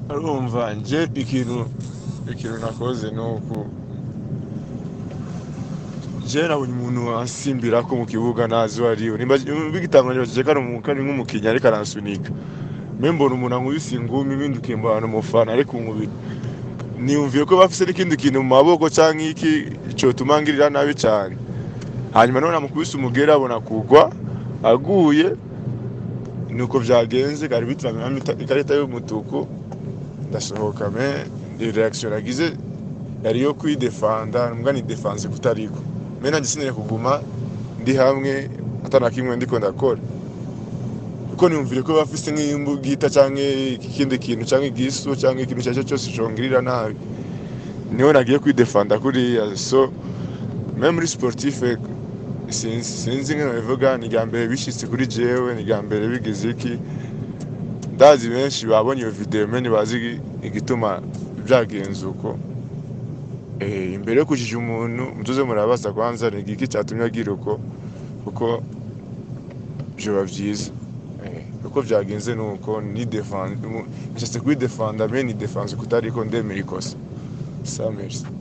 arumva nje ikintu nakoze nuko je nabonye umuntu ansimbira ko mu kibuga nazi wariyo nimba bigitanganye bakeka ari nk'umukinya ariko aransunika mbona umuntu ankubise ingumi impindukiye mbana umufana ariko unkubita niyumviye ko bafise n'ikindi kintu mu maboko canke iki cotuma ngirira nabi cane hanyuma none amukubise umugera abona kugwa aguye nuko vyagenze kari bitanga ikarita y'umutuku ndasohoka me reaction nagize yari yo kwidefanda mbwa ni defense kutariko me nanjye sinere kuguma ndi hamwe atana kimwe ndiko ndakora kuko niyumvire ko bafise nk'imbugita canke ikindi kintu canke igisu canke ikintu cyaje cyose congirira nabi niho nagiye kwidefanda kuriya so même muri sportif sinzi nk'ino bivuga ni gambere bishitse kuri jewe ni gambere bigize iki ndazi benshi babonye iyo video meni bazi igituma byagenze uko imbere yo kujija umuntu mutuze murabaza kwanza ni iki cyatumye agira uko kuko byo bavyiza uko byagenze nuko ni defense nshaka kwidefanda mais ni defense kutariko ndemeye ikosa ça merci